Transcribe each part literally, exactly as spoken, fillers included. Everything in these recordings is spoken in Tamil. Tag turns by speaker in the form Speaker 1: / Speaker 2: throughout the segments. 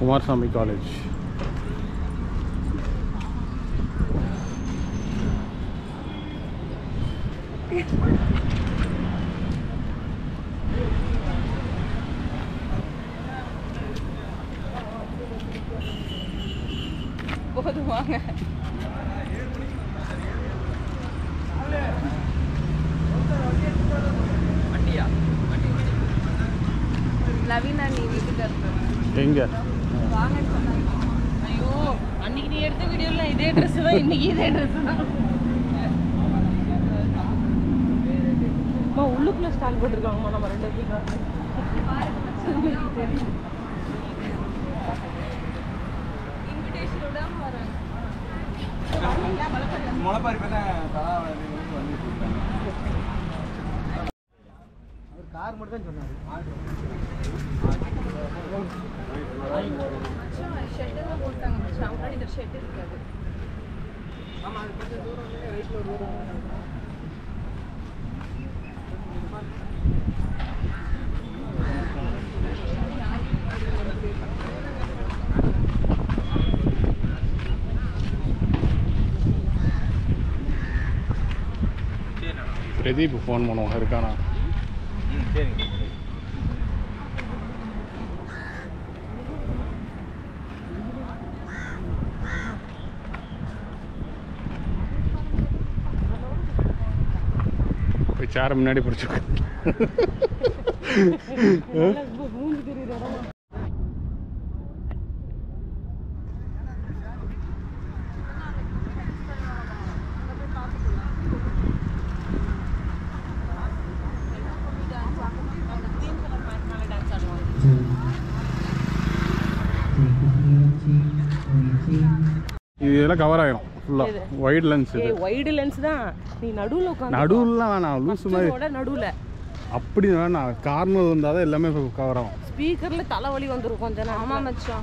Speaker 1: குமாரசாமி காலேஜ்.
Speaker 2: போதுவாங்க. லவீனா நீ வீட்டுக்கு
Speaker 1: எங்க
Speaker 2: வாங்கன்னு சொன்னாங்க. ஐயோ அன்னைக்கு நீ எடுத்த வீடியோல இதே ட்ரெஸ் தான், இன்னைக்கு இதே ட்ரெஸ் தான். அம்மா உள்ளுக்குள்ள ஸ்டால் போட்டுருக்காங்கம்மா நம்ம ரெண்டு பேரும். இன்விடேஷனோட வராங்க.
Speaker 3: முளைப்பாரி பார்த்தா அவர் கார் மட்டும் தான் சொன்னார்.
Speaker 2: ஷெட்டெல்லாம் போட்டாங்க. முன்னாடி இந்த ஷெட் இருக்காது.
Speaker 3: ஆமாம், அது கொஞ்சம் தூரம் வயசில் ஒரு தூரம்.
Speaker 1: பிரதீப் ஃபோன் பண்ணுவோம் இருக்கானா?
Speaker 3: ம் சரிங்க.
Speaker 1: போய் சேர முன்னாடி பிடிச்சிருக்கு. இதெல்லாம் கவர் ஆயிரும் ஃபுல்லாக. வைட் லென்ஸ் இது.
Speaker 2: வைட் லென்ஸ் தான். நீ நடுவில் உட்காந்து
Speaker 1: நடுவுலாம் வேணாம், லூஸ் மாதிரி
Speaker 2: நடுவில்
Speaker 1: அப்படி வேணாம். கார்னர் இருந்தால் தான் எல்லாமே கவர் ஆகும்.
Speaker 2: ஸ்பீக்கரில் தலைவலி வந்துடும் கொஞ்சம். ஆமாம் மச்சான்.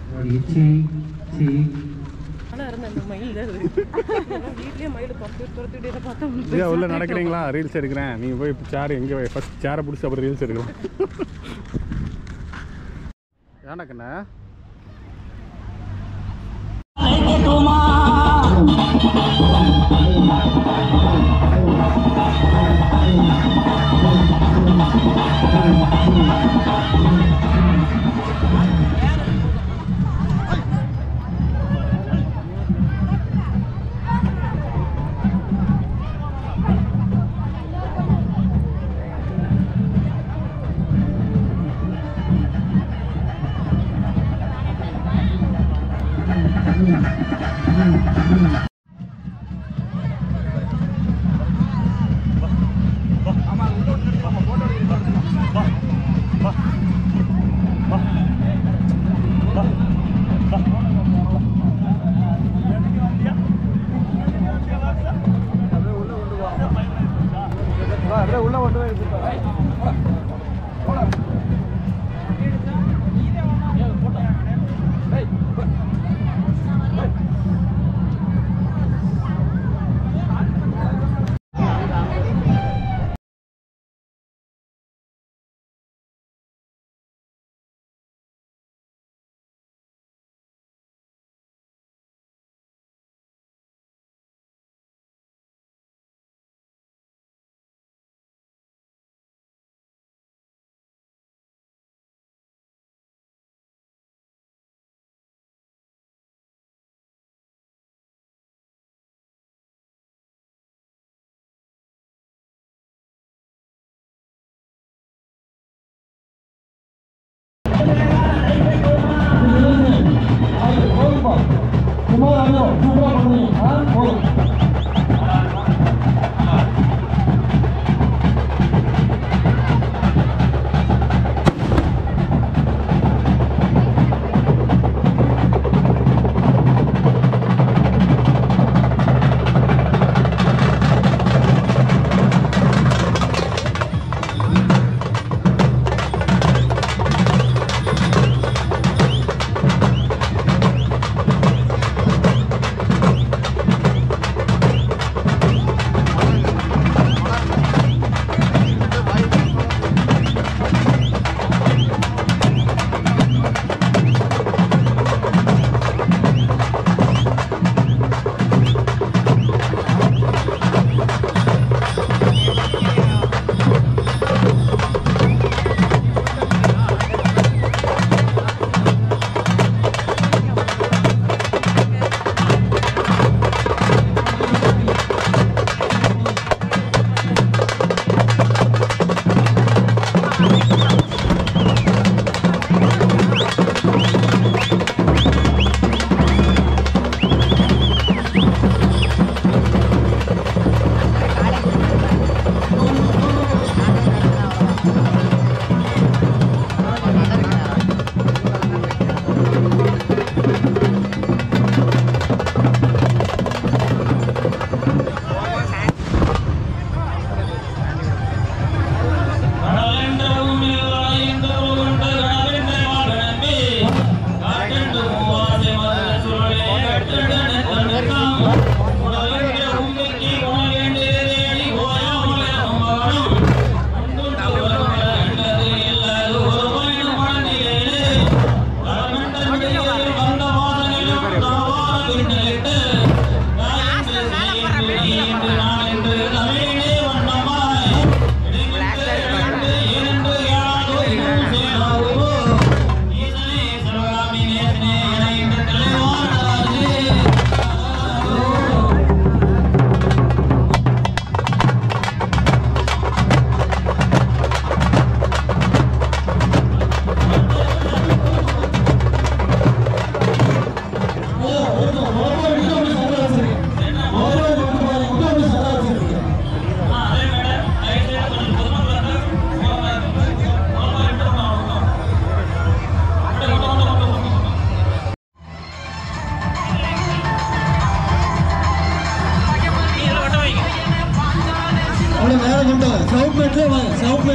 Speaker 2: ஆனால் இருந்த இந்த மயில் வீட்லேயே மயில் துரத்தி துரத்திட்டே பார்த்தோம்.
Speaker 1: உள்ள நடக்கிறீங்களா? ரீல்ஸ் எடுக்கிறேன். நீங்கள் போய் சேர் எங்கே ஃபஸ்ட் சேரை பிடிச்சி அப்புறம் ரீல்ஸ் எடுக்கலாம். ஏன்னாக்கண்ணா
Speaker 3: உள்ள கொண்டு போய்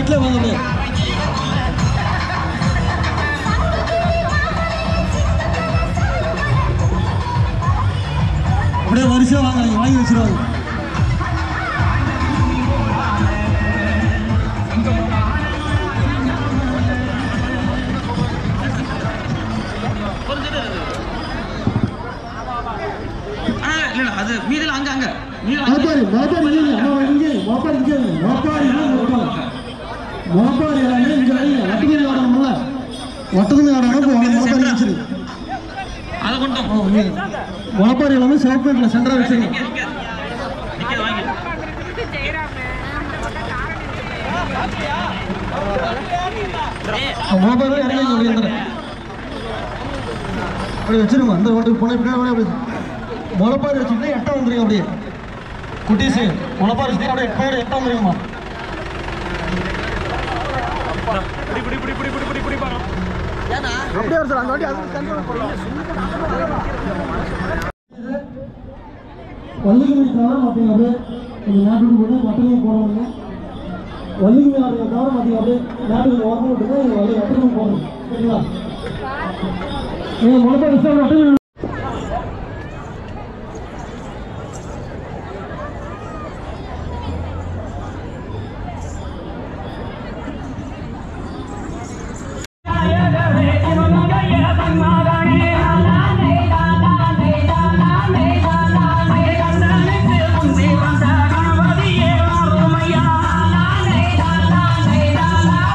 Speaker 4: ரைட்ல வாங்க அப்படியே அப்படியே வரிசையா வாங்க நீங்க வாங்கி வச்சிருவாங்க
Speaker 3: அது மீதில் அங்க அங்க
Speaker 4: மோப்பாரி மோப்பாரி இங்கே அம்மா இங்கே மோப்பாரி இங்கே மோப்பாரி மோப்பாரி எல்லாமே இங்கே வைங்க வட்டதுணி ஆடணும்ல வட்டதுணி ஆடணும் மோப்பாரி வச்சிரு
Speaker 3: அதை கொண்டு
Speaker 4: மோப்பாரி எல்லாமே சிவப்பேட்டில் சென்டராக வச்சிருங்க மோப்பாரி இறங்க அப்படி அப்படி வச்சிருங்க அந்த ஓட்டுக்கு போன பின்னாடி அப்படி முளைப்பாரி வச்சுக்கிட்டு எட்ட வந்துருங்க அப்படியே குட்டீஸு முளைப்பாரி வச்சுட்டு அப்படியே எட்ட எட்ட வந்துருங்கம்மா அப்படியே சார் அந்த வாட்டி வள்ளிக்கு மீன் தவிர மாட்டீங்க அப்படியே கொஞ்சம் நாட்டுக்கு போட்டு மட்டனையும் போடணுங்க வள்ளிக்கு மீன் ஆடுறத தவிர மாட்டீங்க அப்படியே நாட்டுக்கு ஓரமாக விட்டுங்க வள்ளி மட்டனையும் போடணும் சரிங்களா நீங்கள் முளைப்பாரி வச்சு மட்டன்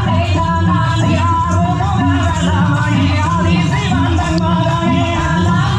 Speaker 5: La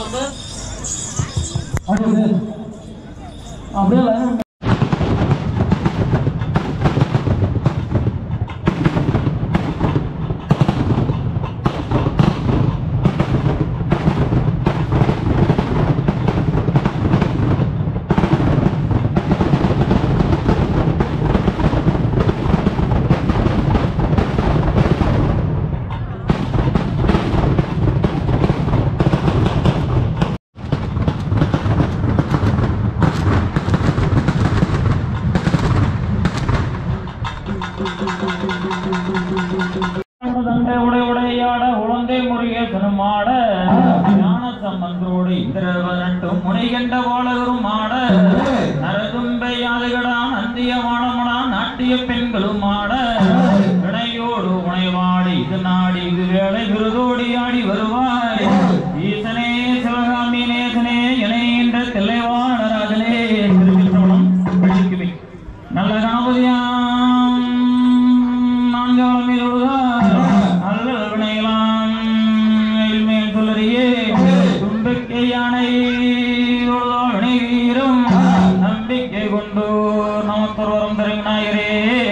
Speaker 4: வந்து அப்படியே அப்படியே லைன்
Speaker 5: உடையாட உழந்தை முருகேசனும் ஆட ஞான சம்பந்தரோடு இந்திரவரட்டும் முனைகண்ட வாழகரும் ஆட நரதும்பை யாதுகடான் அந்திய வாழமடா நாட்டிய பெண்களும் ஆட இணையோடு உணைவாடி இது நாடி இது வேலை விருதோடி ஆடி வருவாய் ஈசனே சிவகாமி நேசனே இணைகின்ற தில்லைவாணராகலே திருச்சிற்றம்பலம் வெள்ளிக்குமி நல்ல கணபதியாம் நான்காலம் யானை வீரம் நம்பிக்கை கொண்டு நமத்தொருவரம் தருவிநாயகரே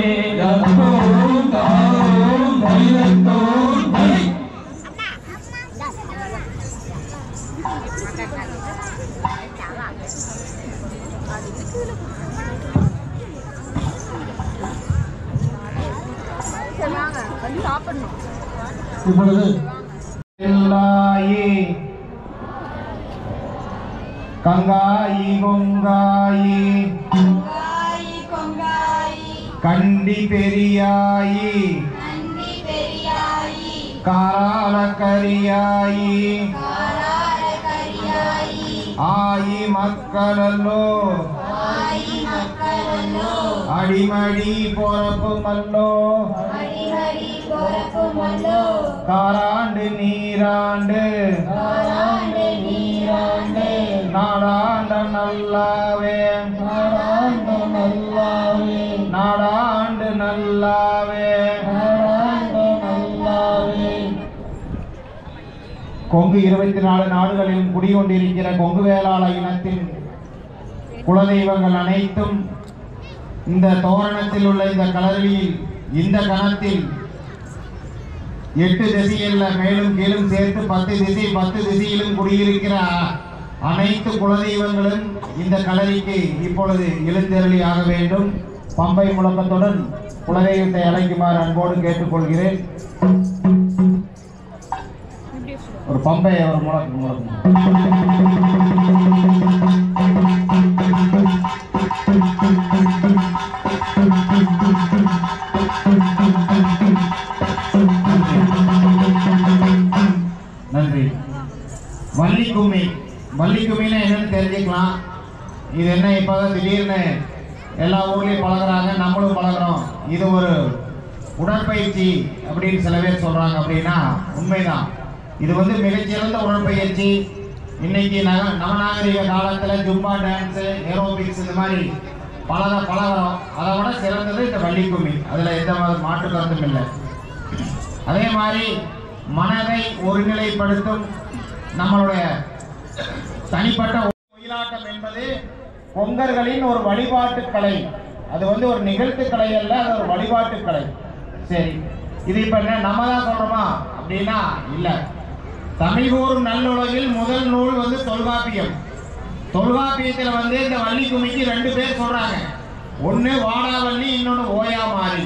Speaker 2: சாப்பிடணும்
Speaker 4: இப்பொழுது
Speaker 3: கங்காயி கொங்காயி கண்டி பெரியாயி காரால கரியாயி ஆயி மக்களல்லோ அடிமடி பொறப்பு மல்லோ காராண்டு நீராண்டு நாடாண்ட நல்லாவே நாடாண்டு நல்லாவே கொங்கு இருபத்தி நாலு நாடுகளிலும் குடிகொண்டிருக்கிற கொங்கு வேளாள இனத்தின் குலதெய்வங்கள் அனைத்தும் இந்த தோரணத்தில் உள்ள இந்த கலரியில் இந்த கணத்தில் எட்டு திசையில் மேலும் கீழும் சேர்த்து பத்து திசை பத்து திசையிலும் குடியிருக்கிற அனைத்து குலதெய்வங்களும் இந்த கலரிக்கு இப்பொழுது எழுந்தருளி ஆக வேண்டும். பம்பை முழக்கத்துடன் குலதெய்வத்தை அழைக்குமாறு அன்போடு கேட்டுக்கொள்கிறேன். ஒரு பம்பை ஒரு முழக்கம் முழக்கம் நன்றி. வள்ளிக்கும்மி வள்ளிக்கும்மின்னா என்னன்னு தெரிஞ்சுக்கலாம். இது என்ன இப்போதான் திடீர்னு எல்லா ஊர்லேயும் பழகுறாங்க, நம்மளும் பழகுறோம். இது ஒரு உடற்பயிற்சி அப்படின்னு சில பேர் சொல்கிறாங்க. அப்படின்னா உண்மைதான். இது வந்து மிகச்சிறந்த உடற்பயிற்சி. இன்னைக்கு நக நவநாகரிக காலத்தில் ஜும்பா டான்ஸு, ஏரோபிக்ஸ் இந்த மாதிரி பழக பழகிறோம். அதை விட சிறந்தது இந்த வள்ளிக்கும்மி. அதில் எந்த மாற்று கருத்தும் இல்லை. அதே மாதிரி மனதை ஒருநிலைப்படுத்தும் நம்மளுடைய தனிப்பட்ட ஒயிலாட்டம் என்பது கொங்கர்களின் ஒரு வழிபாட்டு கலை. அது வந்து ஒரு நிகழ்த்து கலை அல்ல, அது ஒரு வழிபாட்டு கலை. சரி, இது இப்போ என்ன நம்ம தான் சொல்கிறோமா அப்படின்னா இல்லை. தமிழ் கூறும் நல்லுலகில் முதல் நூல் வந்து தொல்காப்பியம். தொல்காப்பியத்தில் வந்து இந்த வள்ளிக்கும்மிக்கு ரெண்டு பேர் சொல்கிறாங்க. ஒன்று வாடாவள்ளி, இன்னொன்று ஓயாமாரி.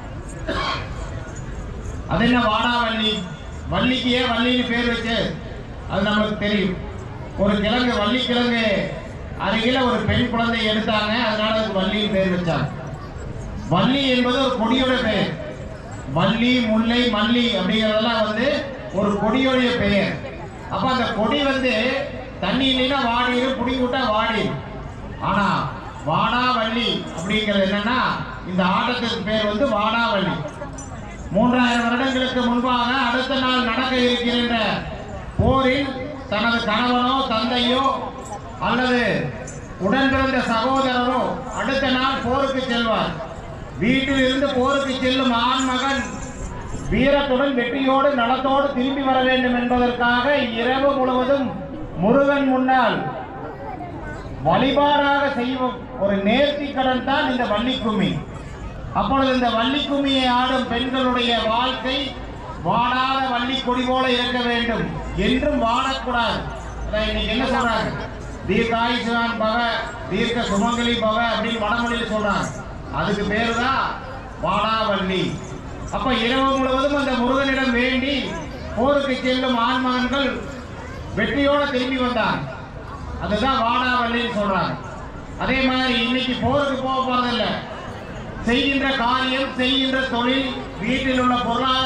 Speaker 3: அது என்ன வாடாவள்ளி? வள்ளிக்கு ஏன் வள்ளின்னு பேர் வச்சு அது நம்மளுக்கு தெரியும். ஒரு கிழங்கு வள்ளி கிழங்கு அருகில் ஒரு பெண் குழந்தை எடுத்தாங்க, அதனால அதுக்கு வள்ளின்னு பேர் வச்சாங்க. வள்ளி என்பது ஒரு கொடியோட பெயர். வள்ளி, முல்லை, மல்லி அப்படிங்கிறதெல்லாம் வந்து ஒரு கொடியோடைய பெயர். அப்போ அந்த கொடி வந்து தண்ணி இல்லைன்னா வாடிடும், புடி விட்டா வாடிடும். ஆனால் வாடாவள்ளி அப்படிங்கிறது என்னன்னா இந்த ஆட்டத்துக்கு பேர் வந்து வாடாவள்ளி. மூன்றாயிரம் வருடங்களுக்கு முன்பாக அடுத்த நாள் நடக்க இருக்கின்ற போரில் தனது கணவனோ தந்தையோ அல்லது உடன் பிறந்த சகோதரரோ அடுத்த நாள் போருக்கு செல்வார். வீட்டில் இருந்து போருக்கு செல்லும் ஆண் மகன் வீரத்துடன் வெற்றியோடு நலத்தோடு திரும்பி வர வேண்டும் என்பதற்காக இரவு முழுவதும் முருகன் முன்னால் வழிபாடாக செய்யும் ஒரு நேர்த்தி கடன் தான் இந்த வள்ளிக்கும்மி. அப்பொழுது இந்த வள்ளிக்கும்மியை ஆடும் பெண்களுடைய வாழ்க்கை வாடாத வள்ளி கொடி போல இருக்க வேண்டும், என்றும் வாடக்கூடாது. இன்னைக்கு என்ன சொல்றாங்க, தீர்க்காயுஷ்மான் பவ, தீர்க்க சுமங்கலி பவ அப்படின்னு வடமொழியில் சொல்றாங்க. அதுக்கு பேரு தான் வாடாவள்ளி. அப்ப இரவு முழுவதும் அந்த முருகனிடம் வேண்டி போருக்கு செல்லும் ஆண்மகன்கள் வெற்றியோட திரும்பி வந்தாங்க. அதுதான் வாடாவள்ளின்னு சொல்றாங்க. அதே மாதிரி இன்னைக்கு போருக்கு போக போறதில்ல, செய்கின்ற காரியம் செய்கின்ற தொழில் வீட்டில் உள்ள பொருளாதார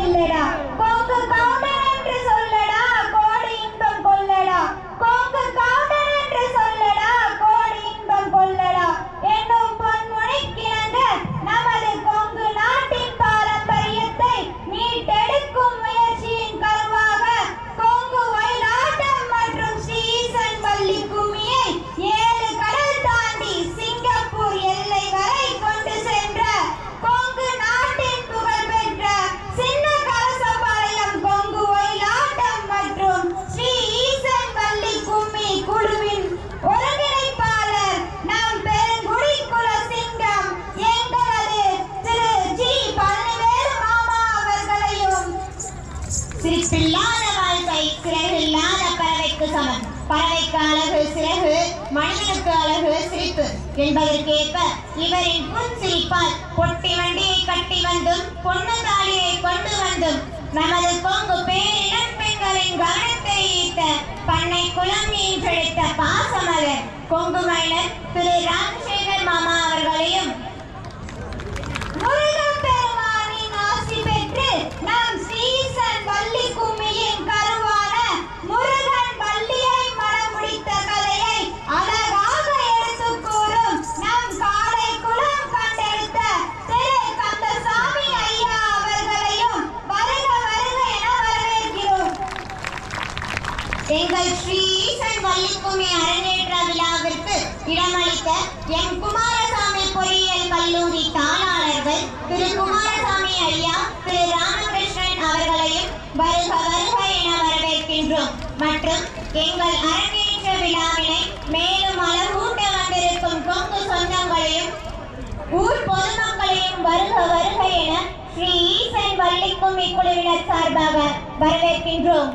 Speaker 6: சிரிப்பில்லாத வாழ்க்கை சிறகில்லாத பறவைக்கு சமம். பறவைக்கு அழகு சிறகு, மனிதனுக்கு அழகு சிரிப்பு என்பதற்கேற்ப இவரின் புன் சிரிப்பால் பொட்டி வண்டியை கட்டி வந்தும் பொண்ணு தாலியை கொண்டு வந்தும் நமது கொங்கு பேரிடம் பெண்களின் கவனத்தை ஈர்த்த பண்ணை குளம் ஈன்றெடுத்த பாசமலர் கொங்கு மைனர் திரு ராஜசேகர் மாமா அவர்களையும் முருகன் பெருமானின் ஆசி பெற்று நாம் சீசன் வள்ளி கும்மியின் கருவான முருகன் வள்ளியை மணமுடித்த கதையை அழகாக எடுத்து கூறும் நம் காலை குளம் கண்டெடுத்த திரு கந்தசாமி ஐயா அவர்களையும் வருக வருக என வரவேற்கிறோம். எங்கள் ஸ்ரீ ஈசன் வள்ளி கும்மி அரங்கேற்ற விழாவிற்கு இடமளித்த எம் குமாரசாமி பொறியியல் கல்லூரி தாளாளர்கள் திரு குமாரசாமி ஐயா, திரு ராமகிருஷ்ணன் அவர்களையும் வருக வருக என வரவேற்கின்றோம். மற்றும் எங்கள் அரங்கேற்ற விழாவினை மேலும் அழகூட்ட வந்திருக்கும் கொங்கு சொந்தங்களையும் ஊர் பொதுமக்களையும் வருக வருக என ஸ்ரீ ஈசன் வள்ளி கும்மி குழுவினர் சார்பாக வரவேற்கின்றோம்.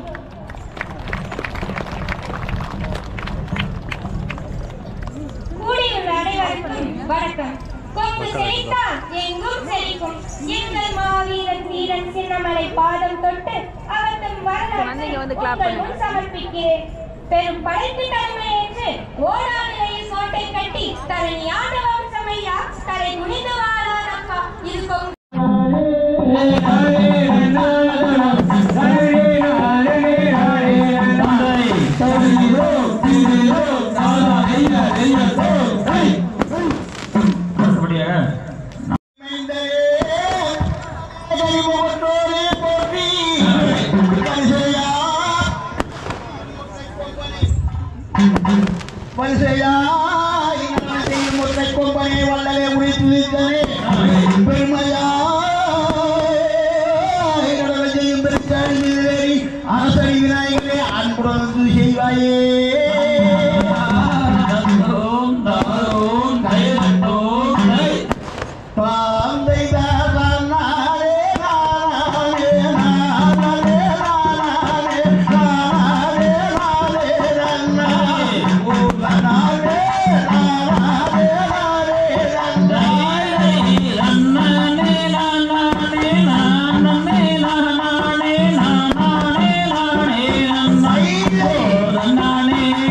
Speaker 6: வணக்கம். கொங்கு செழித்தால் எங்கும் செழிக்கும். எங்கள் மாவீரன் வீரன் சின்னமலை பாதம் தொட்டு அவர்தம் வரலாற்றை சமர்ப்பிக்கிறேன். பெரும் படைத்து தலைமை என்று ஓடாநிலையில் கோட்டை கட்டி தரணி ஆண்ட வம்சமையா தலை குனிந்து வாழானப்பா. இது கொங்கு
Speaker 5: நானே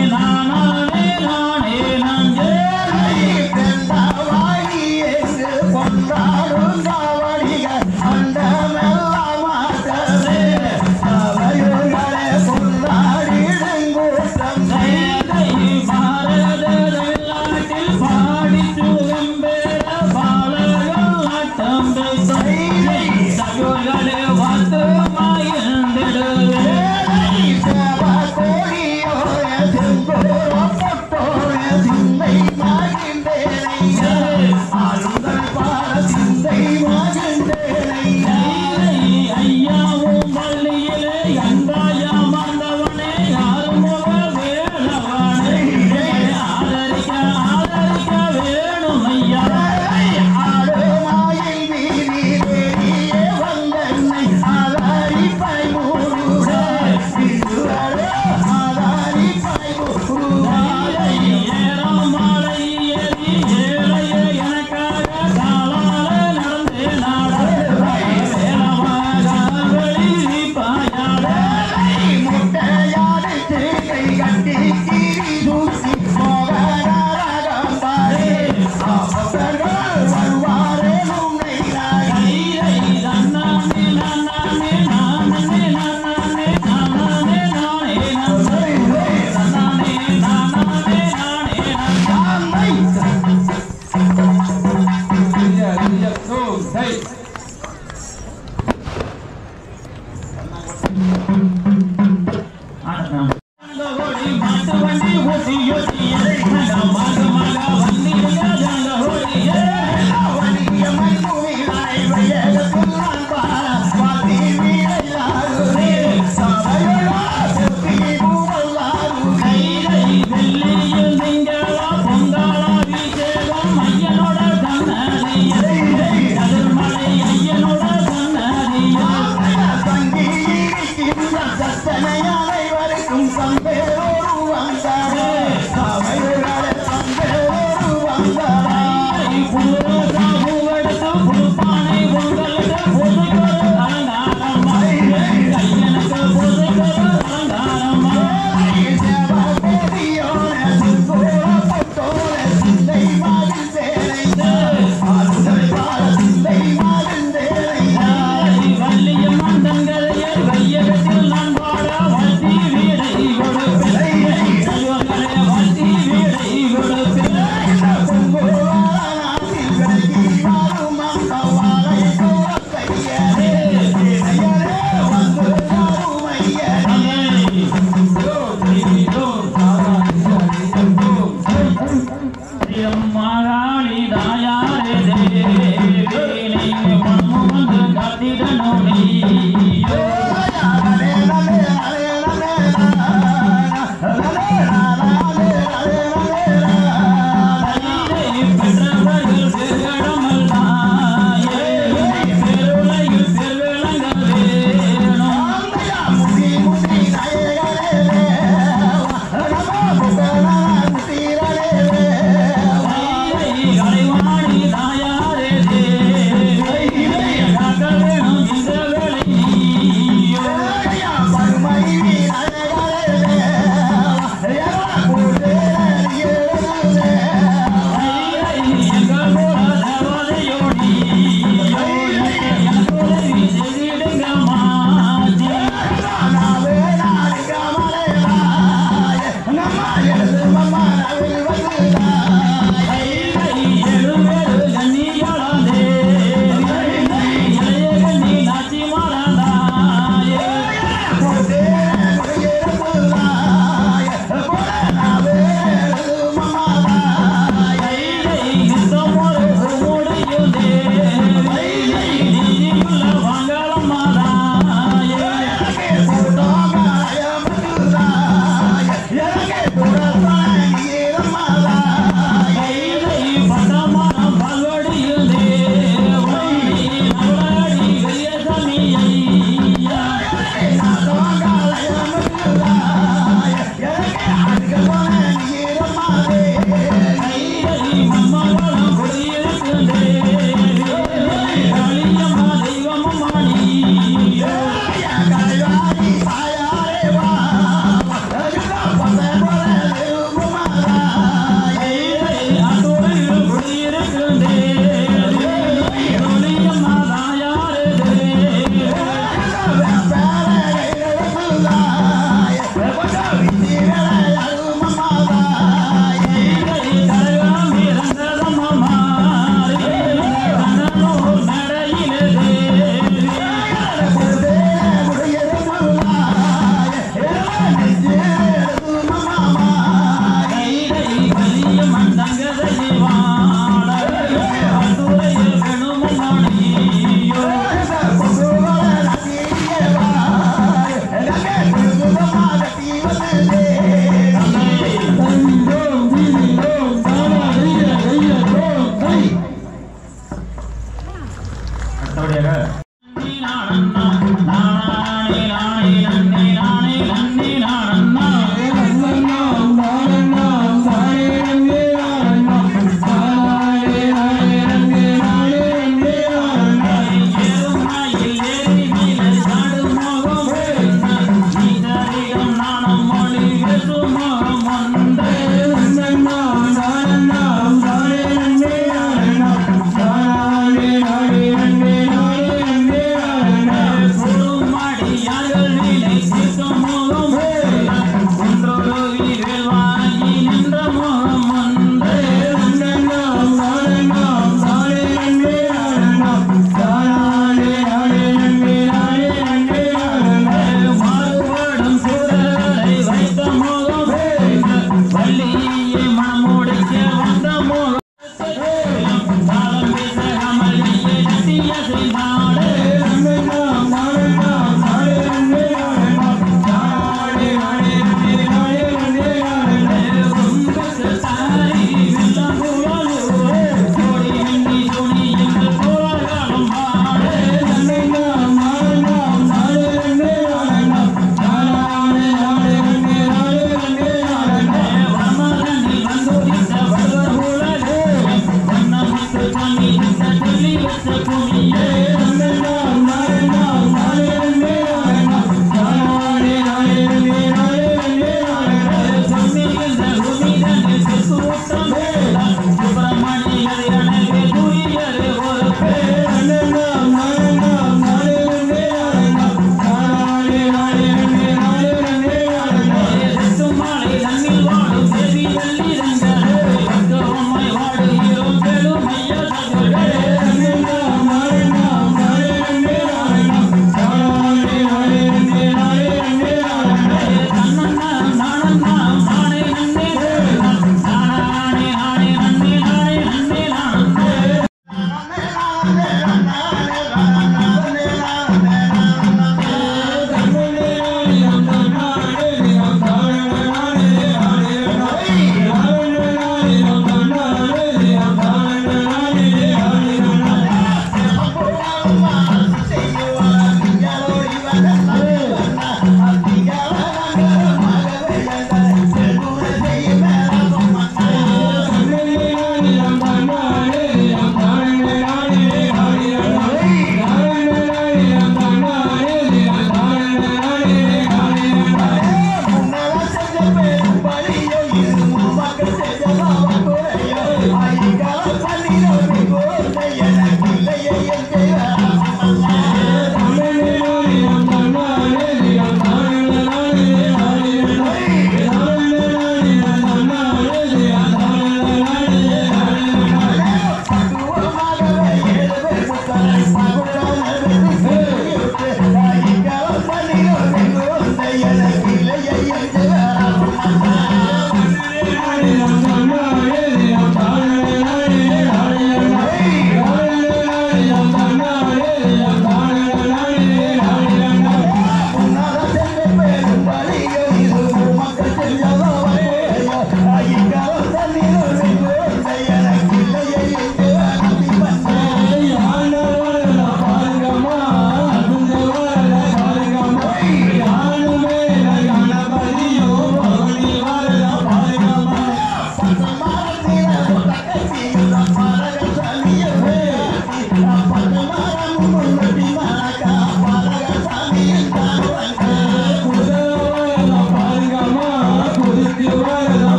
Speaker 5: Hey,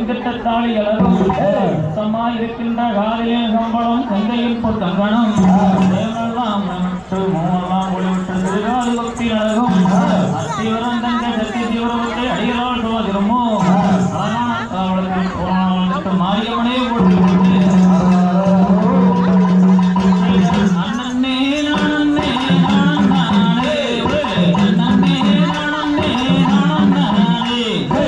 Speaker 5: கெட்ட தாலி அழகும் சுத்தமா இருக்கின்ற காலையில் சம்பளம் செங்கையில் பொத்தங்கணும் தேவனெல்லாம் நட்டு மூவெல்லாம் ஒளிவிட்டு திருகாது பக்தி அழகும் அத்திவரம் தங்க சக்தி தீவிரத்தை அடிகளால் சோதிரமோ அழகான அவளுக்கு மாரியம்மனே போட்டு அண்ணே நானே நானே அண்ணே நானே நானே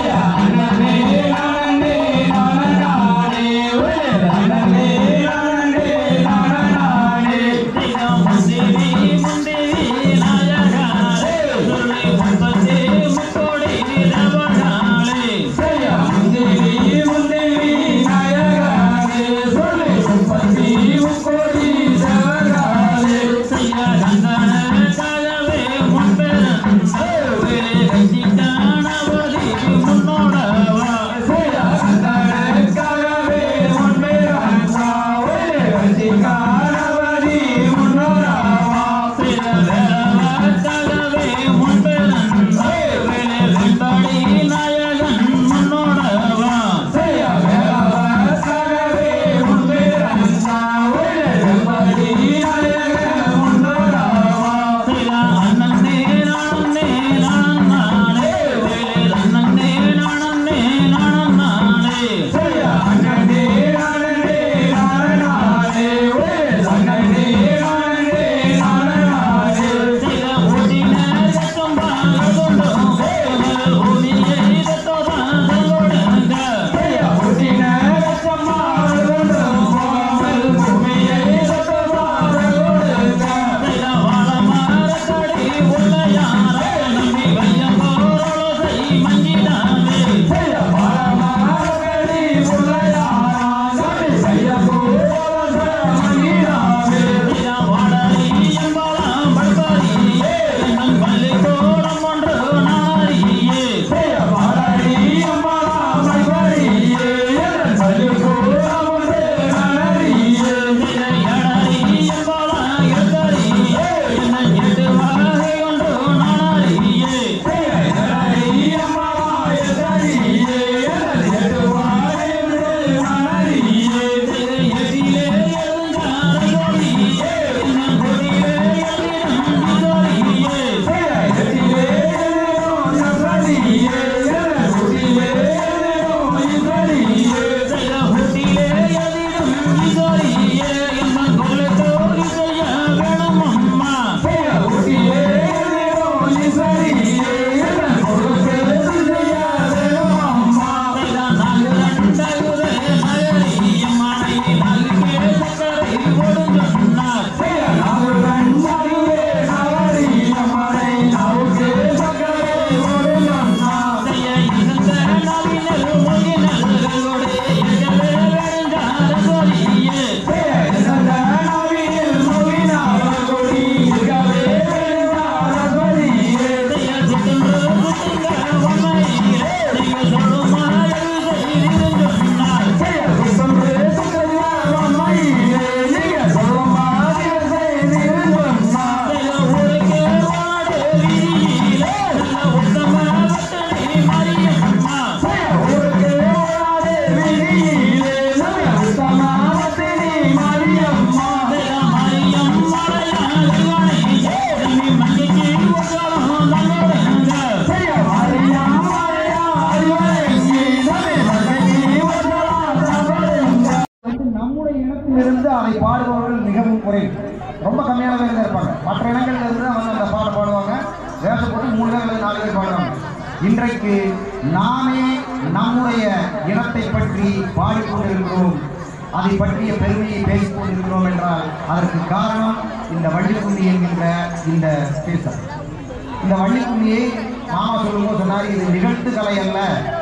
Speaker 3: அதை பாடுபவர்கள் மிகவும் குறைவு, ரொம்ப கம்மியான பேர் தான் இருப்பாங்க. மற்ற இடங்கள்ல இருந்து தான் வந்து அந்த பாட்டு பாடுவாங்க. வேஷம் போட்டு மூணு பேர் அல்லது நாலு பேர் பாடுவாங்க. இன்றைக்கு நாமே நம்முடைய இனத்தை பற்றி பாடிக்கொண்டிருக்கிறோம், அதை பற்றிய பெருமையை பேசிக் கொண்டிருக்கிறோம் என்றால் அதற்கு காரணம் இந்த வள்ளிக்கும்மி என்கின்ற இந்த பேசம். இந்த வள்ளிக்கும்மியை மாமா சொல்லும்போது சொன்னார், இது நிகழ்த்து கலை அல்ல,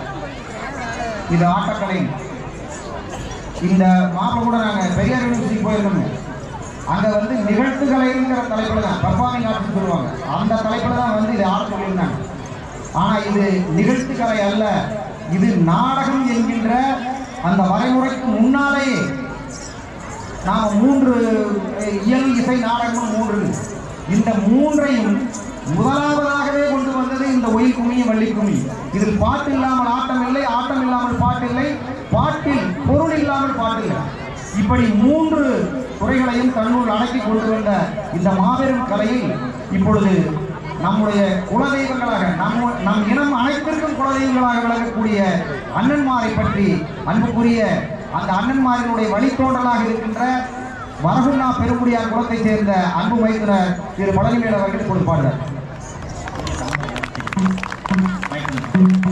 Speaker 3: இது ஆட்டக்கலை. இந்த மாப்பிள்ள கூட நாங்கள் பெரியார் யூனிவர்சிட்டிக்கு போயிருந்தோம். அங்கே வந்து நிகழ்த்துக்கலைங்கிற தலைப்பில் தான் பர்ஃபார்மிங் ஆர்ட்ஸ் சொல்லுவாங்க, அந்த தலைப்பில் தான் வந்து இது ஆட சொல்லியிருந்தாங்க. ஆனால் இது நிகழ்த்துக்கலை அல்ல, இது நாடகம் என்கின்ற அந்த வரைமுறைக்கு முன்னாலேயே நாம் மூன்று இயல் இசை நாடகமும் மூன்று, இந்த மூன்றையும் முதலாவதாகவே கொண்டு வந்தது இந்த ஒயில் கும்மி வள்ளி கும்மி. இதில் பாட்டு இல்லாமல் ஆட்டம் இல்லை, ஆட்டம் இல்லாமல் பாட்டு இல்லை, பாட்டில் பொருள் இல்லாமல் பாட்டு இல்லை. இப்படி மூன்று துறைகளையும் தன்னுள் அடக்கி கொண்டு வந்த இந்த மாபெரும் கலையில் இப்பொழுது நம்முடைய குலதெய்வங்களாக நம்ம நம் இனம் அனைத்திற்கும் குலதெய்வங்களாக விளங்கக்கூடிய அண்ணன்மாரை பற்றி அன்புக்குரிய அந்த அண்ணன்மாரினுடைய வழித்தோன்றலாக இருக்கின்ற வரகுண்ணா பெருமுடியார் குலத்தைச் சேர்ந்த அன்பு மைத்துனர் திரு பழனிவேல் அவர்கள் கொடுப்பார்கள்.